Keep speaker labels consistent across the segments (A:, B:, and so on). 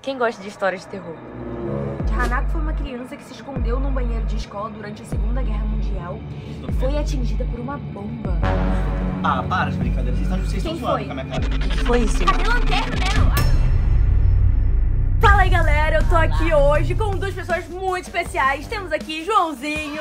A: Quem gosta de histórias de terror?
B: Hanako foi uma criança que se escondeu num banheiro de escola durante a Segunda Guerra Mundial e foi atingida por uma bomba.
C: Ah, para de brincadeira. Vocês estão
B: Quem
C: zoando
B: foi?
C: com a minha cara.
A: Que foi isso?
B: Cadê a lanterna, né? Fala aí, galera, eu tô aqui hoje com duas pessoas muito especiais. Temos aqui Joãozinho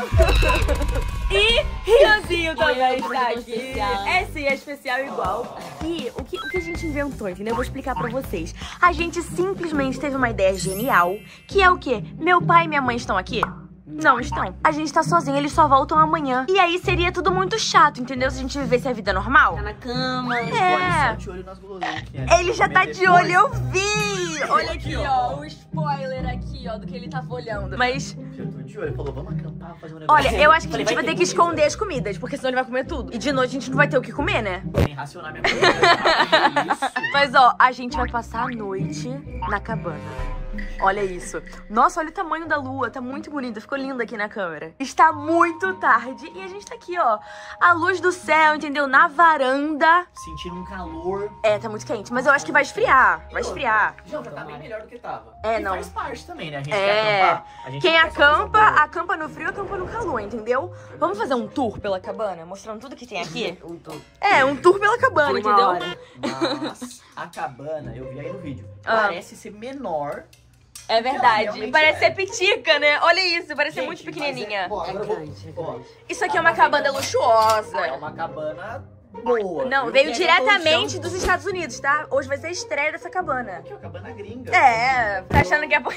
B: e Rianzinho também está aqui. É sim, é especial igual. E o que a gente inventou, entendeu? Eu vou explicar pra vocês. A gente simplesmente teve uma ideia genial, que é o quê? Meu pai e minha mãe estão aqui? Não estão. A gente tá sozinho, eles só voltam amanhã. E aí seria tudo muito chato, entendeu? Se a gente vivesse a vida normal.
A: Tá na cama.
B: É.
C: De olho nas guloseimas.
B: Ele já tá de olho, eu vi! Olha aqui, ó, o spoiler aqui, ó, do que ele tava olhando. Mas,
C: Eu tô de olho. Ele falou, vamos acampar, fazer um negócio.
B: olha, eu acho que a gente
C: Falei,
B: vai ter que esconder as comidas, porque senão ele vai comer tudo. E de noite a gente não vai ter o que comer, né?
C: Nem racionar minha coisa. Isso.
B: Mas, ó, a gente vai passar a noite na cabana. Olha isso. Nossa, olha o tamanho da lua. Tá muito bonita. Ficou linda aqui na câmera. Está muito tarde e a gente tá aqui, ó. A luz do céu, entendeu? Na varanda.
C: Sentindo um calor.
B: É, tá muito quente. Mas eu acho que vai esfriar. Vai esfriar.
C: Já tá bem melhor do que tava.
B: É,
C: E
B: não.
C: faz parte também, né? A gente
B: É.
C: quer acampar. A gente
B: Quem
C: não quer só coisa
B: acampa,
C: boa.
B: acampa no frio, acampa no calor, entendeu? Vamos fazer um tour pela cabana? Mostrando tudo que tem aqui? É, um tour pela cabana, entendeu?
C: Mas a cabana, eu vi aí no vídeo,
B: Ah.
C: parece ser menor.
B: É verdade.
C: Realmente
B: Parece
C: é.
B: ser pitica, né? Olha isso, parece ser muito
C: Gente,
B: pequenininha.
C: mas ó, agora eu vou-
A: grande, é
C: ó,
A: grande.
B: Isso aqui é uma cabana luxuosa.
C: É uma cabana boa.
B: Não,
C: viu?
B: veio
C: E
B: diretamente
C: é
B: dos Estados Unidos, tá? Hoje vai ser a estreia dessa cabana.
C: Aqui, ó, cabana gringa.
B: É, tá achando que é...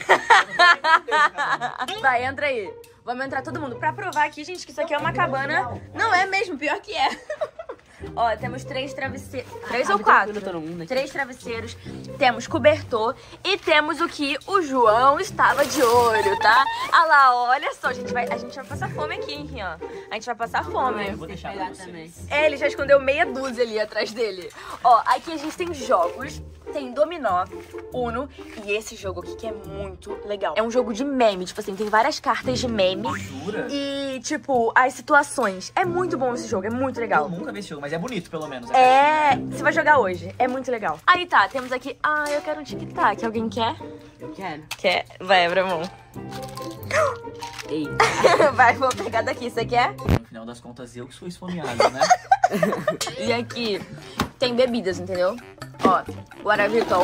B: Vai, entra aí. Vamos entrar todo mundo. Pra provar aqui, gente, que isso aqui é uma cabana... Não é mesmo, pior que é. Ó, temos 3 travesseiros. 3 ou 4?
A: Todo mundo aqui.
B: 3 travesseiros, temos cobertor e temos o que o João estava de olho, tá? Ah lá, olha só, a gente vai passar fome aqui, hein, Rian? A gente vai passar
C: Eu
B: fome.
C: vou deixar pra vocês.
B: É, ele já escondeu meia dúzia ali atrás dele. Ó, aqui a gente tem jogos, tem dominó, Uno e esse jogo aqui que é muito legal. É um jogo de meme, tipo assim, tem várias cartas de meme
C: Jura?
B: e, tipo, as situações. É muito bom esse jogo, é muito
C: Eu
B: legal.
C: nunca vi esse jogo, mas é bonito, pelo menos.
B: É, você vai jogar hoje, é muito legal. Aí tá, temos aqui, eu quero um tic-tac, alguém quer?
A: Eu quero.
B: Quer? Vai, abra a mão.
A: Ei.
B: Vai, vou pegar daqui, você quer?
C: No final das contas, eu que sou esfomeado, né?
B: E aqui tem bebidas, entendeu? Ó, Guaraviton,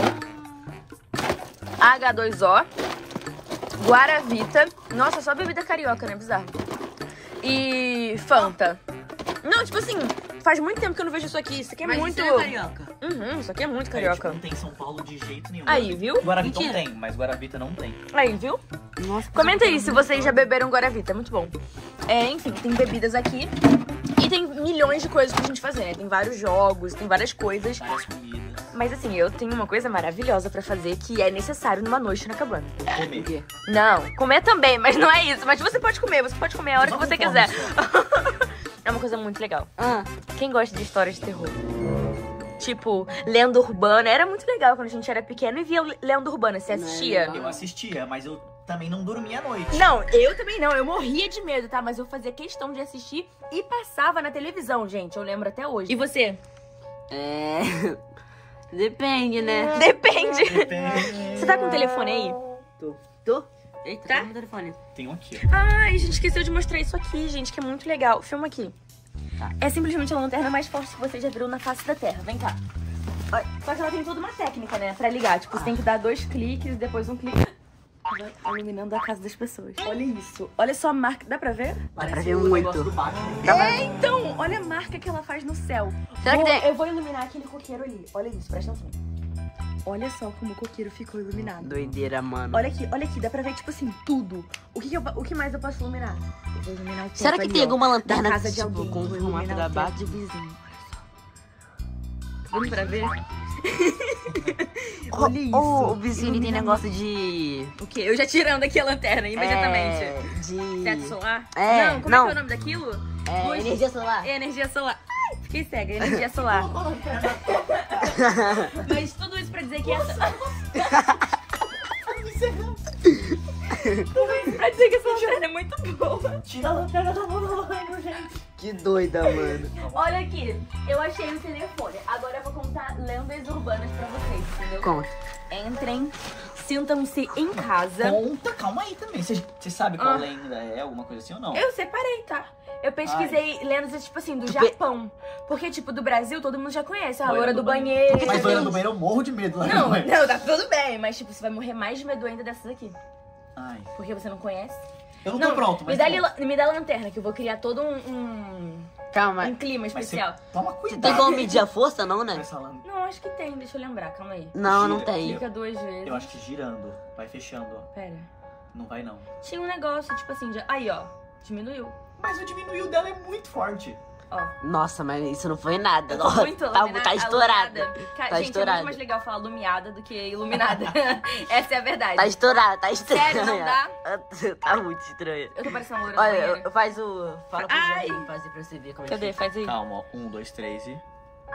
B: H2O, Guaravita. Nossa, só bebida carioca, né? Bizarro. E Fanta. Não, tipo assim, faz muito tempo que eu não vejo isso aqui. Isso aqui é
A: Mas
B: muito...
A: isso é carioca.
B: Isso aqui é muito
C: É,
B: carioca.
C: tipo, não tem em São Paulo de jeito nenhum.
B: Aí, viu?
C: Guaravita
A: Mentira.
C: tem, mas Guaravita não tem.
B: Aí, viu?
A: Nossa,
B: Comenta aí se vocês já beberam Guaravita, é muito bom. Enfim, tem bebidas aqui. E tem milhões de coisas pra gente fazer, né? Tem vários jogos, tem várias coisas.
C: Várias comidas.
B: Mas assim, eu tenho uma coisa maravilhosa pra fazer que é necessário numa noite na cabana.
C: Comer.
A: O quê?
B: Não, comer também, mas não é isso. Mas você pode comer a hora que você quiser. É uma coisa muito legal. Quem gosta de histórias de terror? Tipo, lenda urbana. Era muito legal quando a gente era pequeno e via lenda urbana. Você assistia?
C: Eu assistia, mas eu também não dormia à noite.
B: Não, eu também não. Eu morria de medo, tá? Mas eu fazia questão de assistir e passava na televisão, gente. Eu lembro até hoje. E você?
A: É... Depende, né?
B: Depende.
C: Depende.
B: Você tá com o telefone aí?
A: Tô? Eita,
B: Tá?
A: tá no telefone.
C: Tem um aqui,
B: Ai, a gente esqueceu de mostrar isso aqui, gente, que é muito legal. Filma aqui.
A: Tá.
B: É simplesmente a lanterna mais forte que você já viu na face da Terra. Vem cá. Olha, só que ela tem toda uma técnica, né, pra ligar. Tipo, você tem que dar 2 cliques e depois um clique. Vai iluminando a casa das pessoas. Olha isso. Olha só a marca. Dá pra ver?
C: Parece
A: pra ver
C: o
A: muito.
C: negócio do Batman.
B: Então, olha a marca que ela faz no céu.
A: Será que tem-
B: Eu vou iluminar aquele coqueiro ali. Olha isso, presta atenção. Olha só como o coqueiro ficou iluminado.
A: Doideira, mano.
B: Olha aqui, dá pra ver, tipo assim, tudo. O que mais eu posso iluminar? Eu vou iluminar o teto
A: Será que
B: ali,
A: tem
B: ó,
A: alguma
B: da
A: lanterna
B: casa de
A: tipo,
B: alguém.
A: com o
B: Vou
A: formato
B: iluminar
A: da
B: o teto
A: base?
B: de vizinho. Olha só. Dá pra ver? Olha isso.
A: O vizinho ele tem
B: Iluminando.
A: negócio de...
B: O quê? Eu já tirando aqui a lanterna, imediatamente.
A: De...
B: Teto solar?
A: É,
B: Não, como
A: não.
B: é que é o nome daquilo?
A: É,
B: Luz-
A: energia solar.
B: É energia solar. Ai, fiquei cega, energia solar. Mas tudo isso pra dizer que essa... Tudo isso pra dizer que essa lanterna é muito boa.
C: Tira a lanterna da mão do banho, gente.
A: Que doida, mano.
B: Olha aqui, eu achei o telefone. Agora eu vou contar lendas urbanas pra vocês, entendeu?
A: Conta.
B: Entrem sintam-se em casa.
C: Conta, calma aí também. Você sabe qual lenda é? Alguma coisa assim ou não?
B: Eu separei, tá? Eu pesquisei lendas, tipo assim, do Japão. Porque, tipo, do Brasil, todo mundo já conhece. A loura do banheiro.
C: Mas loira do banheiro eu morro de medo lá.
B: Não, não, tá tudo bem. Mas, tipo, você vai morrer mais de medo ainda dessas aqui.
C: Ai.
B: Porque você não conhece.
C: Eu não tô pronto, mas
B: me dá lanterna, que eu vou criar todo um
A: Calma.
B: clima especial.
C: Toma
A: Você
C: cuidado.
A: tem como medir a força, não, né?
B: Não, acho que tem. Deixa eu lembrar, calma aí.
A: Não, não
C: Gira.
A: tem.
B: Clica 2 vezes.
C: Eu acho que girando. Vai fechando, ó.
B: Pera.
C: Não vai, não.
B: Tinha um negócio, tipo assim, aí, ó. Diminuiu.
C: Mas o diminuiu dela é muito forte.
B: Ó.
A: Nossa, mas isso não foi nada.
B: Eu tô
A: Nossa,
B: muito
A: tá estourada.
B: Gente,
A: Tá
B: é
A: estourada.
B: muito mais legal falar lumiada do que iluminada. Essa é a verdade.
A: Tá estourada, tá estranha.
B: Sério, não dá?
A: Tá muito estranha.
B: Eu tô parecendo loura do
A: Olha,
B: banheiro.
A: faz o... Fala pro
B: Ai.
A: Jorge fazer pra você ver como
B: Cadê?
A: é que
B: Faz aí.
C: Calma, ó. 1, 2, 3 e...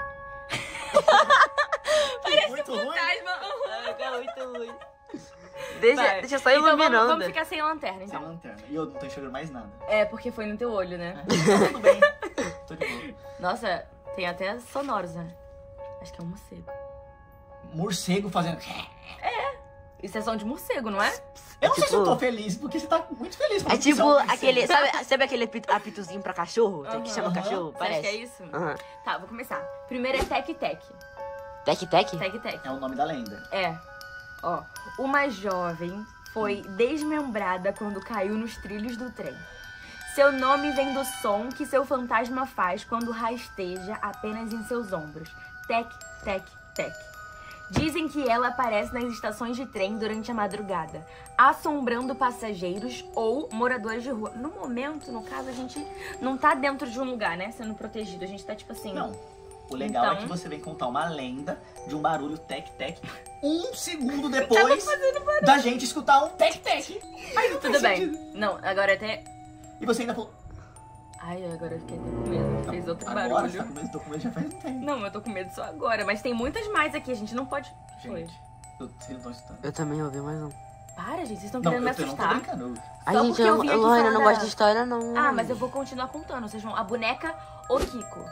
B: Parece
C: muito ruim.
B: fantasma.
A: fica. Fica muito ruim.
B: Vai.
A: Deixa só
B: Então
A: iluminando.
B: vamos ficar sem lanterna,
C: Sem
B: então.
C: lanterna. E eu não tô enxergando mais nada.
B: É, porque foi no teu olho, né?
C: Tudo bem. Tô de boa.
B: Nossa, tem até sonoros, né? Acho que é um morcego.
C: Morcego fazendo...
B: Isso é som de morcego, não é?
C: Eu não sei se eu tô
A: tipo-
C: feliz, porque você tá muito feliz. com
A: É
C: essa
A: tipo
C: opção.
A: aquele... Sabe aquele apitozinho pra cachorro? Que chama
C: Aham.
A: cachorro?
B: Você acha
A: Parece.
B: que é isso?
A: Aham.
B: Tá, vou começar. Primeiro é tec-tec.
A: Tec-tec?
B: Tec-tec.
C: É o nome da lenda.
B: É. Ó, uma jovem foi desmembrada quando caiu nos trilhos do trem. Seu nome vem do som que seu fantasma faz quando rasteja apenas em seus ombros. Tec, tec, tec. Dizem que ela aparece nas estações de trem durante a madrugada, assombrando passageiros ou moradores de rua. No momento, no caso, a gente não tá dentro de um lugar, né? Sendo protegido. A gente tá tipo assim...
C: Não. O legal
B: Então-
C: é que você vem contar uma lenda de um barulho tec-tec 1 segundo depois da gente escutar um tec-tec. Aí não
B: Tudo
C: faz
B: bem.
C: sentido.
B: Não, agora até...
C: E você ainda falou...
B: Ai, agora eu fiquei até com medo. Fez outro
C: Agora
B: barulho.
C: você tá com medo, tô com medo já faz um tempo.
B: Não, eu tô com medo só agora. Mas tem muitas mais aqui, a gente não pode... Foi.
C: Gente, vocês não estão escutando.
A: Eu também ouvi mais um.
B: Para, gente, vocês estão
C: Não,
B: querendo me
C: eu não tô
B: assustar.
C: brincando.
A: Ai,
B: Só
A: gente,
B: porque eu vim aqui
A: Lorena,
B: falar
A: não
B: da-
A: gosto de história, não.
B: Ah, mas eu vou continuar contando. Vocês vão... A boneca Okiko.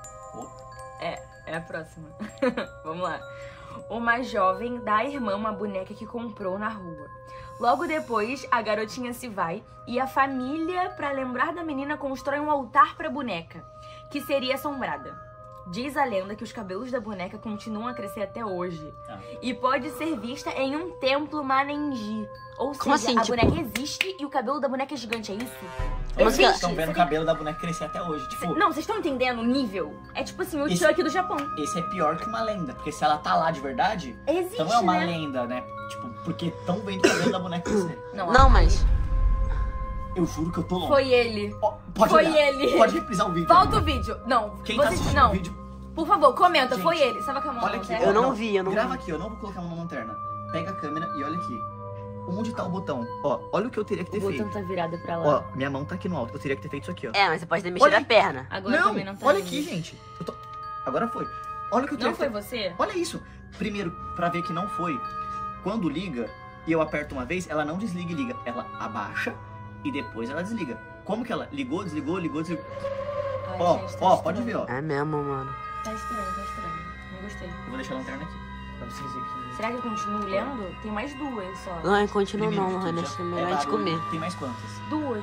B: É a próxima. Vamos lá. Uma jovem dá à irmã uma boneca que comprou na rua. Logo depois, a garotinha se vai e a família, pra lembrar da menina, constrói um altar pra boneca, que seria assombrada. Diz a lenda que os cabelos da boneca continuam a crescer até hoje. E pode ser vista em um templo Manenji. Ou
A: Como
B: seja,
A: assim,
B: a
A: tipo-
B: boneca existe e o cabelo da boneca é gigante, é isso?
A: Mas que-
C: Estão vendo o cabelo da boneca crescer até hoje. Tipo,
B: Não, vocês estão entendendo o nível? É tipo assim, o
C: Esse-
B: Chuck do Japão.
C: esse é pior que uma lenda. Porque se ela tá lá de verdade,
B: Existe,
C: então é uma
B: né?
C: lenda, né? Tipo, porque estão vendo o cabelo da boneca crescer.
A: Não, mas...
C: Eu juro que eu tô longe.
B: Foi ele.
C: Ó, pode
B: Foi
C: olhar.
B: ele.
C: Pode reprisar o vídeo.
B: Volta o vídeo. Não,
C: Quem tá
B: vocês...
C: assistindo
B: não.
C: o vídeo,
B: Por favor, comenta.
C: Gente,
B: Foi ele. Estava com a mão
C: olha
B: na
C: aqui.
B: lanterna?
A: Eu não vi, eu não
C: Grava
A: vi.
C: aqui, eu não vou colocar a mão na lanterna. Pega a câmera e olha aqui. Onde tá o botão? Ó, olha o que eu teria que ter
B: O botão
C: feito.
B: tá virado pra lá.
C: Ó, minha mão tá aqui no alto. Eu teria que ter feito isso aqui, ó.
A: É, mas você pode ter mexido
C: Olha
A: a
C: aí.
A: perna.
B: Agora
C: não,
B: também não tá
C: olha
B: indo.
C: aqui, gente. Agora foi. Olha o que eu teria
B: Não
C: que
B: foi
C: ter...
B: você?
C: Olha isso. Primeiro, pra ver que não foi. Quando liga e eu aperto uma vez, ela não desliga e liga. Ela abaixa e depois ela desliga. Como que ela ligou, desligou, ligou, desligou?
B: Ai,
C: Ó,
B: gente, tá
C: ó,
B: estranho.
C: pode ver, ó.
A: É mesmo, mano.
B: Tá estranho, tá estranho. Não gostei.
C: Eu vou deixar a lanterna aqui. Pra vocês verem que...
B: Será que eu continuo lendo? Tem mais duas só.
A: Não, continua
C: Primeiro
A: não,
C: de tudo,
A: Lorena.
C: já
A: Acho que é melhor a gente
C: barulho.
A: comer.
C: Tem mais quantas?
B: Duas.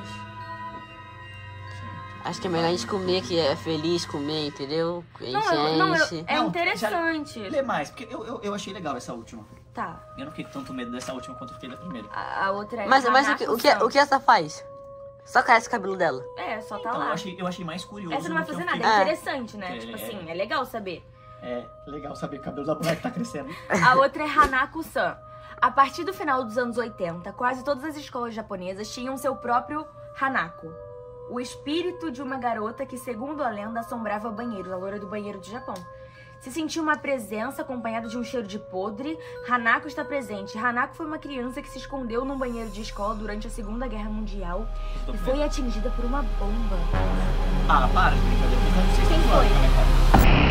A: Acho que é melhor a gente comer, que é feliz comer, entendeu? A gente
B: Não,
A: enche.
B: é
C: Não,
B: interessante.
C: Lê mais, porque eu achei legal essa última.
B: Tá.
C: Eu não fiquei com tanto medo dessa última quanto eu fiquei da primeira.
B: A outra é
A: Mas o
B: Hanako-san.
A: que essa faz? Só cresce o cabelo dela.
B: É, só tá
C: Então,
B: lá.
C: eu achei mais curioso.
B: Essa não vai
C: do que
B: fazer
C: eu
B: nada,
C: fiquei-
B: é
A: É.
B: interessante, né?
C: É,
B: Tipo
C: é.
B: assim, é legal saber.
C: É legal saber que o cabelo da boneca tá crescendo.
B: A outra é Hanako-san. A partir do final dos anos 80, quase todas as escolas japonesas tinham seu próprio Hanako. O espírito de uma garota que, segundo a lenda, assombrava banheiros, a loira do banheiro do Japão. Se sentiu uma presença acompanhada de um cheiro de podre, Hanako está presente. Hanako foi uma criança que se escondeu num banheiro de escola durante a Segunda Guerra Mundial e foi atingida por uma bomba.
C: Ah, para de brincadeira. Eu não sei se
B: Quem
C: tu
B: foi?
C: vai comentar.